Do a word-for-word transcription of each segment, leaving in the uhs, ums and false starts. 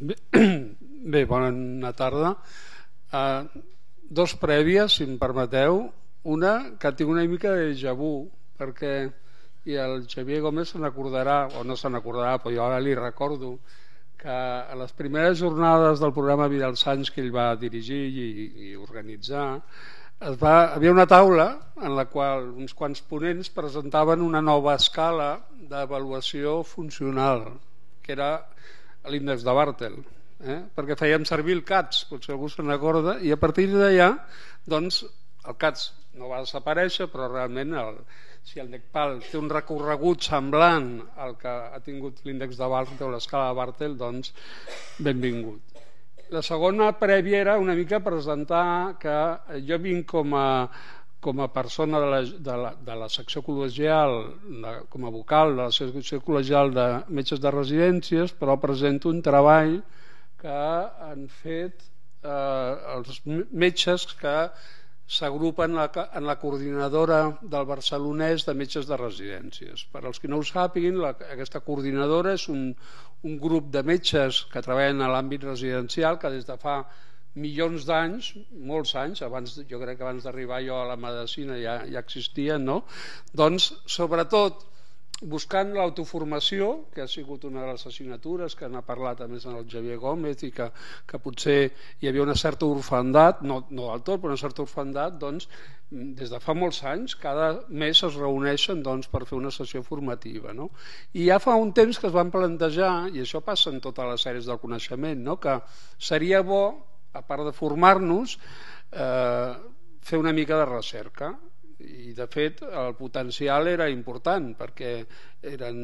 Bé, bé, bona tarda. Uh, dos prèvies, si em permeteu. Una, que tinc una mica de déjà vu, perquè i el Xavier Gómez se n'acordarà, o no se n'acordarà, però jo ara li recordo que a les primeres jornades del programa Vida als Anys que ell va dirigir i, i organitzar, es va, hi havia una taula en la qual uns quants ponents presentaven una nova escala d'avaluació funcional, que era l'índex de Bartel, eh? perquè fèiem servir el CATS, potser algú se n'acorda, i a partir d'allà doncs, el CATS no va desaparèixer, però realment el, si el NECPAL té un recorregut semblant al que ha tingut l'índex de Bartel o l'escala de Bartel, doncs benvingut. La segona prèvia era una mica presentar que jo vinc com a, com a persona de la, de, la, de la secció col·legial, de, com a vocal de la secció col·legial de metges de residències, però presento un treball que han fet eh, els metges que s'agrupen en la coordinadora del Barcelonès de metges de residències. Per als que no ho sàpiguin, la, aquesta coordinadora és un, un grup de metges que treballen a l'àmbit residencial que des de fa milions d'anys, molts anys, abans, jo crec que abans d'arribar jo a la medicina ja, ja existien, no? Doncs sobretot buscant l'autoformació, que ha sigut una de les assignatures que n'ha parlat a més en el Xavier Gómez, i que, que potser hi havia una certa orfandat, no, no del tot, però una certa orfandat, doncs des de fa molts anys cada mes es reuneixen doncs, per fer una sessió formativa, no? I ja fa un temps que es van plantejar, i això passa en totes les àrees del coneixement, no? Que seria bo, a part de formar-nos, eh, fer una mica de recerca. I de fet el potencial era important perquè eren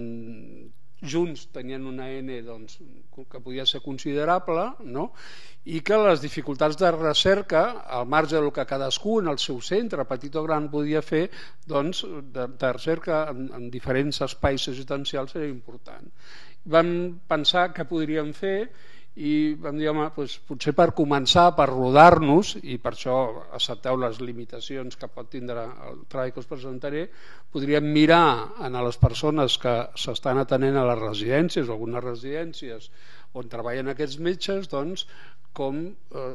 junts, tenien una N doncs, que podia ser considerable, no? I que les dificultats de recerca al marge del que cadascú en el seu centre, petit o gran, podia fer, doncs, de, de recerca en, en diferents espais assistencials era important. Vam pensar què podríem fer i vam dir, home, doncs, potser per començar, per rodar-nos, i per això accepteu les limitacions que pot tindre el treball que us presentaré, podríem mirar a les persones que s'estan atenent a les residències o algunes residències on treballen aquests metges, doncs, com eh,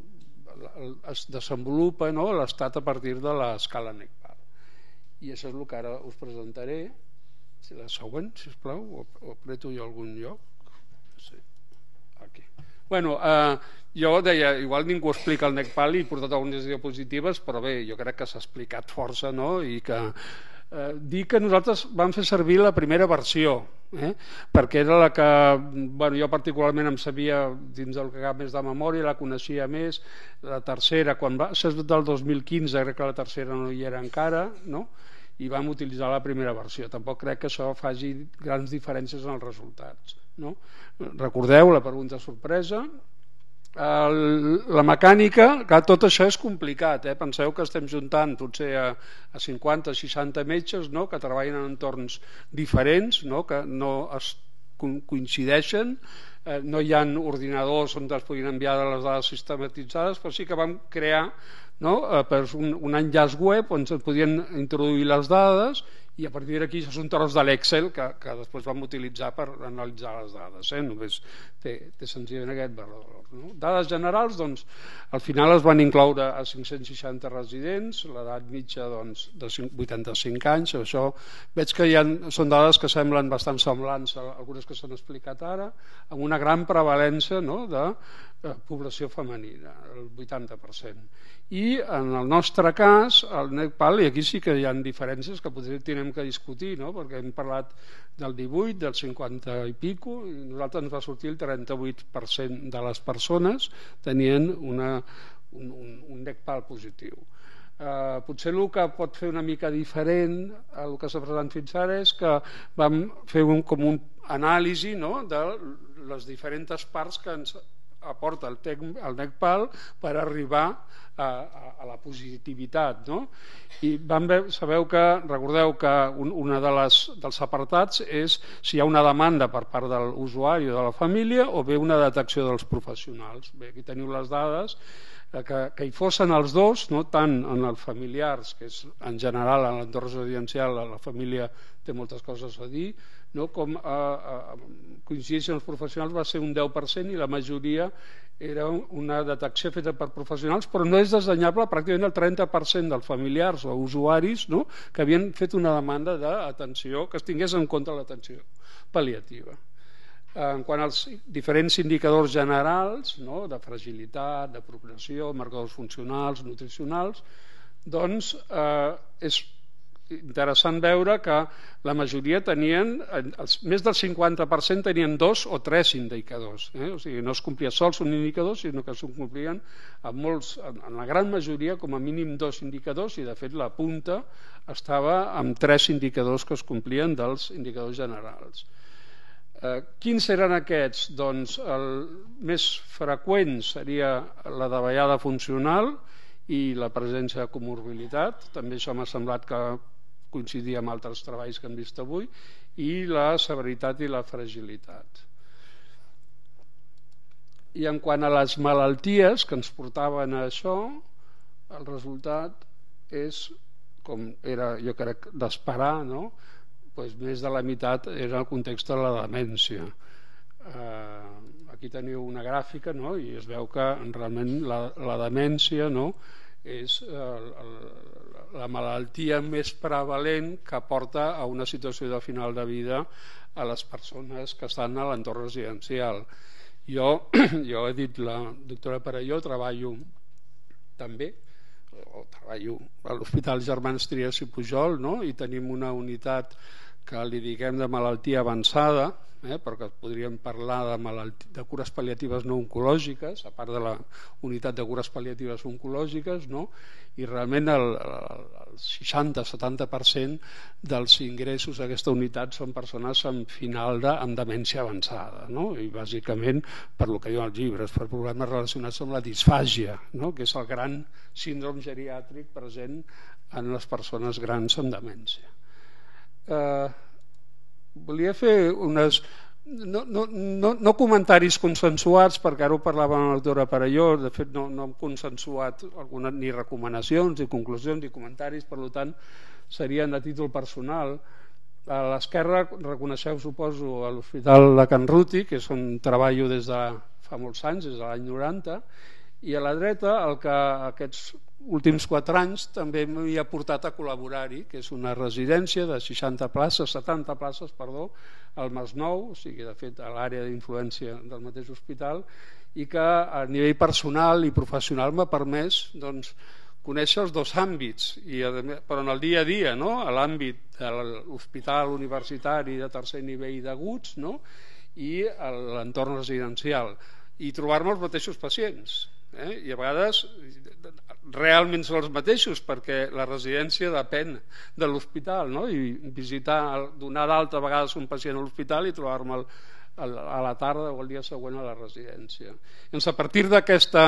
es desenvolupa, no, l'estat a partir de l'escala NECPAL. I això és el que ara us presentaré. Si la següent, sisplau, o, o apreto jo algun lloc. Sí. Aquí. Bueno, eh, jo deia, igual ningú explica el NECPAL i he portat algunes diapositives, però bé, jo crec que s'ha explicat força, no? I que eh, dir que nosaltres vam fer servir la primera versió, eh? perquè era la que, bueno, jo particularment em sabia dins del que cap més de memòria, la coneixia més. La tercera, quan va ser del dos mil quinze, crec que la tercera no hi era encara, no? I vam utilitzar la primera versió. Tampoc crec que això faci grans diferències en els resultats, no? Recordeu la pregunta sorpresa. El, la mecànica, que tot això és complicat, eh? Penseu que estem juntant potser a, a cinquanta seixanta metges, no? Que treballen en entorns diferents, no? Que no es coincideixen, eh, no hi ha ordinadors on es puguin enviar les dades sistematitzades, però sí que vam crear, no? eh, per un, un enllaç web on es podien introduir les dades, i a partir d'aquí això és un tros de l'Excel que, que després vam utilitzar per analitzar les dades, eh? Només té, té senzillament aquest valor, no? Dades generals, doncs al final es van incloure a cinc-cents seixanta residents, l'edat mitja doncs, de vuitanta-cinc anys. Això veig que hi ha, són dades que semblen bastant semblants a algunes que s'han explicat ara, amb una gran prevalença, no? de, de població femenina, el vuitanta per cent. I en el nostre cas, el NECPAL, i aquí sí que hi ha diferències que potser tenim que discutir, no? Perquè hem parlat del divuit, del cinquanta i pico, i nosaltres ens va sortir el trenta-vuit per cent de les persones tenien una, un, un, un NECPAL positiu. Uh, potser el que pot fer una mica diferent el que s'ha presentat fins ara és que vam fer un, com un anàlisi, no? De les diferents parts que ens aporta el, el NECPAL per arribar a, a, a la positivitat, no? I vam veure, sabeu que, recordeu que un, una de les, dels apartats és si hi ha una demanda per part de l'usuari o de la família o bé una detecció dels professionals. Bé, aquí teniu les dades, que, que hi fossin els dos, no? Tant en els familiars, que és en general en l'entorn residencial la família té moltes coses a dir, no? Com a, a, coincideixen els professionals va ser un deu per cent i la majoria era una detecció feta per professionals, però no és desdenyable pràcticament el trenta per cent dels familiars o usuaris, no? Que havien fet una demanda d'atenció, que es tingués en compte l'atenció pal·liativa. En quant als diferents indicadors generals, no? De fragilitat, de progressió, marcadors funcionals, nutricionals, doncs eh, és interessant veure que la majoria tenien, els, més del cinquanta per cent tenien dos o tres indicadors, eh? O sigui, no es complia sols un indicador, sinó que es complien en, molts, en la gran majoria com a mínim dos indicadors, i de fet la punta estava amb tres indicadors que es complien dels indicadors generals. Eh, quins eren aquests? Doncs el més freqüent seria la davallada funcional i la presència de comorbilitat, també això m'ha semblat que coincidia amb altres treballs que hem vist avui, i la severitat i la fragilitat. I en quant a les malalties que ens portaven a això, el resultat és, com era jo crec d'esperar, no? Pues més de la meitat era el context de la demència. Eh, aquí teniu una gràfica, no? I es veu que realment la, la demència, no? És el, el, la malaltia més prevalent que porta a una situació de final de vida a les persones que estan a l'entorn residencial. Jo, jo he dit, la doctora Perelló, treballo també o treballo a l'Hospital Germans Trias i Pujol, no? I tenim una unitat que li diguem de malaltia avançada, eh, perquè podríem parlar de, malalti... de cures pal·liatives no oncològiques, a part de la unitat de cures pal·liatives oncològiques, no? I realment el, el, el seixanta a setanta per cent dels ingressos d'aquesta unitat són persones amb final de, amb demència avançada, no? I bàsicament, per lo que diuen els llibres, per problemes relacionats amb la disfàgia, no? Que és el gran síndrome geriàtric present en les persones grans amb demència. Eh, volia fer unes no, no, no, no comentaris consensuats, perquè ara ho parlava amb la doctora Perelló, de fet no, no hem consensuat alguna, ni recomanacions ni conclusions ni comentaris, per tant serien a títol personal. A l'esquerra reconeixeu, suposo, a l'Hospital de Can Ruti, que és on treballo des de fa molts anys, des de l'any noranta, i a la dreta el que aquests últims quatre anys també m'havia portat a col·laborar-hi, que és una residència de seixanta places, setanta places, perdó, al Masnou, o sigui, de fet, a l'àrea d'influència del mateix hospital, i que a nivell personal i professional m'ha permès, doncs, conèixer els dos àmbits, i, però en el dia a dia, no? A l'àmbit de l'hospital universitari de tercer nivell d'aguts, no? I a l'entorn residencial, i trobar-me els mateixos pacients. Eh? I a vegades realment són els mateixos, perquè la residència depèn de l'hospital, no? I visitar, donar d'alta a vegades un pacient a l'hospital i trobar-me a la tarda o el dia següent a la residència. Doncs a partir d'aquesta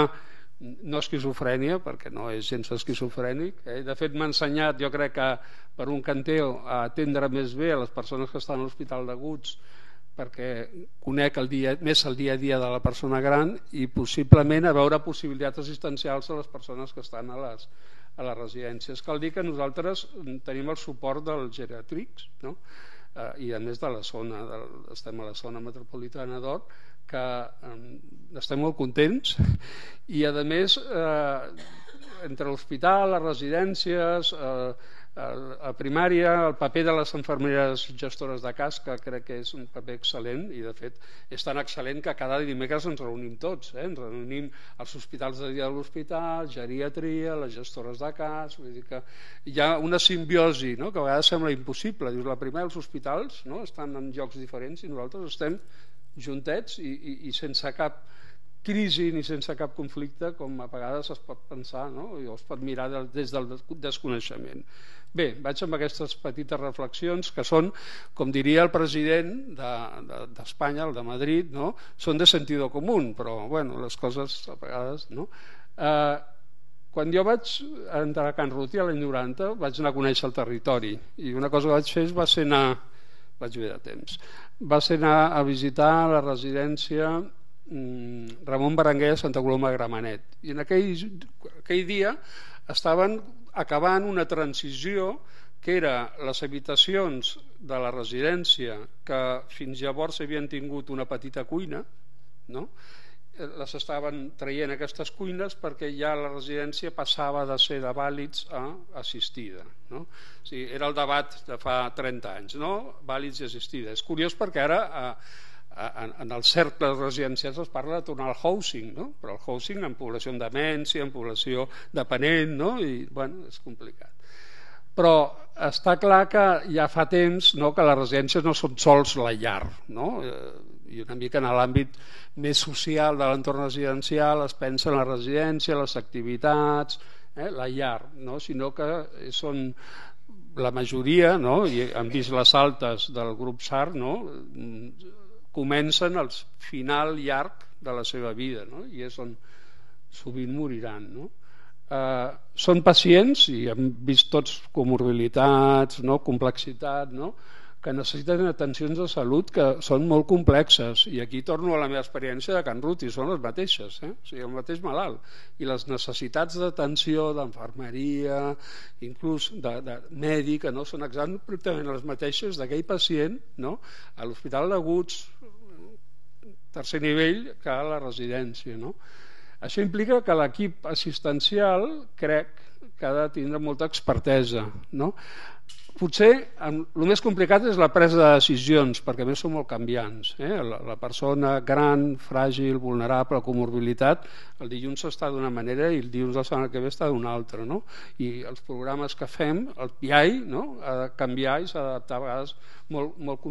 no esquizofrènia, perquè no és gens esquizofrènic, eh? De fet m'ha ensenyat, jo crec que per un canteo, a atendre més bé a les persones que estan a l'hospital d'aguts, perquè conec el dia, més el dia a dia de la persona gran, i possiblement a veure possibilitats assistencials a les persones que estan a les, a les residències. Cal dir que nosaltres tenim el suport dels geriàtrics, no? Eh, i a més de la zona, de, estem a la zona metropolitana d'Or, que eh, estem molt contents, i a més eh, entre l'hospital, les residències, eh, a primària, el paper de les infermeres gestores de cas, que crec que és un paper excel·lent, i de fet és tan excel·lent que cada dimecres ens reunim tots, eh? Ens reunim als hospitals de dia de l'hospital, geriatria, les gestores de cas, vull dir que hi ha una simbiosi, no? Que a vegades sembla impossible. Dius, la primera, els hospitals, no? Estan en llocs diferents i nosaltres estem juntets i, i, i sense cap crisi ni sense cap conflicte, com a vegades es pot pensar, no? O es pot mirar des del desconeixement. Bé, vaig amb aquestes petites reflexions que són, com diria el president d'Espanya, de, de, el de Madrid, no? Són de sentido común, però bueno, les coses a vegades, no? Eh, quan jo vaig entrar a Can Ruti l'any noranta, vaig anar a conèixer el territori, i una cosa que vaig fer va ser anar, vaig bé de temps, va ser anar a visitar la residència Ramon Berenguer a Santa Coloma de Gramenet, i en aquell, aquell dia estaven acabant una transició que era les habitacions de la residència que fins llavors havien tingut una petita cuina, no? Les estaven traient aquestes cuines perquè ja la residència passava de ser de vàlids a assistida, no? O sigui, era el debat de fa trenta anys, no? Vàlids i assistida. És curiós perquè ara a, a, en els cercles residencials es parla de tornar al housing, no? Però el housing en població amb demència, en població dependent, no? I bueno, és complicat. Però està clar que ja fa temps, no, que les residències no són sols la llar, no? I una mica en l'àmbit més social de l'entorn residencial es pensa en la residència, les activitats, eh, la llar, no? Sinó que són la majoria, no? I han vist les altes del grup S A R, no? Comencen al final llarg de la seva vida, no? I és on sovint moriran, no? Uh, són pacients i hem vist tots comorbilitats, no? Complexitat, no? Que necessiten atencions de salut que són molt complexes, i aquí torno a la meva experiència de Can Ruti, són les mateixes, eh? O sigui, el mateix malalt, i les necessitats d'atenció, d'infermeria, inclús de, de mèdica, no? Són exactament les mateixes d'aquell pacient, no? A l'Hospital d'Aguts, tercer nivell, que a la residència, no? Això implica que l'equip assistencial crec que ha de tindre molta expertesa, no? Potser el més complicat és la presa de decisions, perquè a més són molt canviants, eh? la, la persona gran, fràgil, vulnerable, comorbilitat, el dilluns està d'una manera i el dilluns de la setmana que ve està d'una altra, no? I els programes que fem, el P I, no? Ha de canviar i s'ha d'adaptar a vegades molt, molt,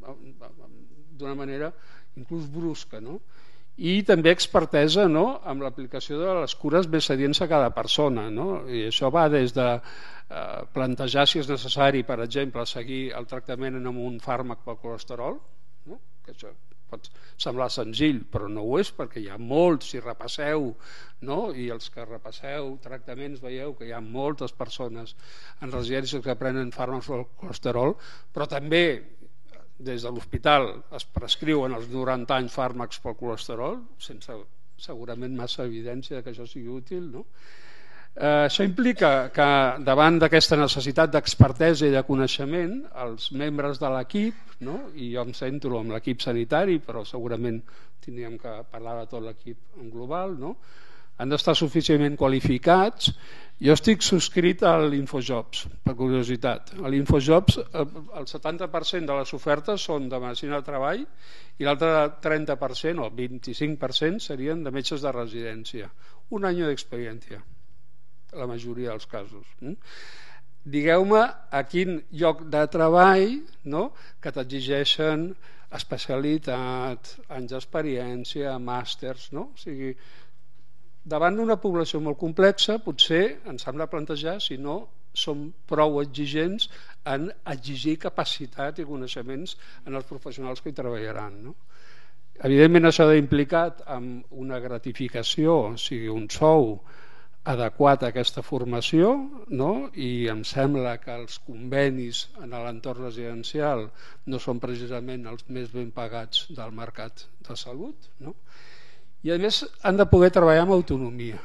d'una manera inclús brusca, no? I també expertesa, no? Amb l'aplicació de les cures més adients a cada persona, no? I això va des de eh, plantejar si és necessari, per exemple, seguir el tractament amb un fàrmac pel colesterol, no? Que això pot semblar senzill, però no ho és, perquè hi ha molts, si repasseu, no? I els que repasseu tractaments veieu que hi ha moltes persones en residències que prenen fàrmacs pel colesterol, però també des de l'hospital es prescriuen als noranta anys fàrmacs pel colesterol, sense segurament massa evidència que això sigui útil, no? Eh, això implica que davant d'aquesta necessitat d'expertesa i de coneixement, els membres de l'equip, no? I jo em centro en l'equip sanitari, però segurament tindríem que parlar de tot l'equip en global, no? Han d'estar suficientment qualificats. Jo estic subscrit a l'Infojobs, per curiositat. A l'Infojobs el setanta per cent de les ofertes són de medicina del treball i l'altre trenta per cent o vint-i-cinc per cent serien de metges de residència. Un any d'experiència, la majoria dels casos. Digueu-me a quin lloc de treball, no? Que t'exigeixen especialitat, anys d'experiència, màsters, no? O sigui, davant d'una població molt complexa, potser ens hem de plantejar si no som prou exigents en exigir capacitat i coneixements en els professionals que hi treballaran, no? Evidentment això ha d'implicar amb una gratificació, o sigui, un sou adequat a aquesta formació, no? I em sembla que els convenis en l'entorn residencial no són precisament els més ben pagats del mercat de salut, no? I a més han de poder treballar amb autonomia.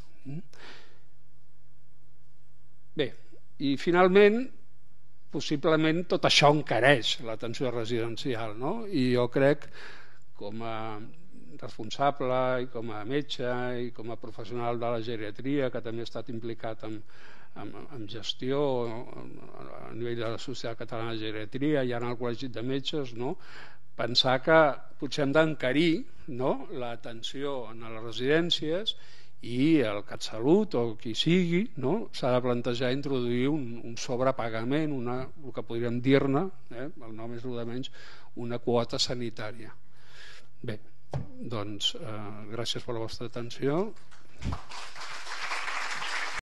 Bé, i finalment possiblement tot això encareix l'atenció residencial, no? I jo crec, com a responsable i com a metge i com a professional de la geriatria, que també he estat implicat en, en, en gestió a nivell de la Societat Catalana de Geriatria i ara al Col·legi de Metges, no? Pensar que potser hem d'encarir, no? L'atenció en les residències i el CatSalut o qui sigui, no? S'ha de plantejar introduir un, un sobrepagament, una, el que podríem dir-ne, eh? El nom és el de menys, una quota sanitària. Bé, doncs eh, gràcies per la vostra atenció.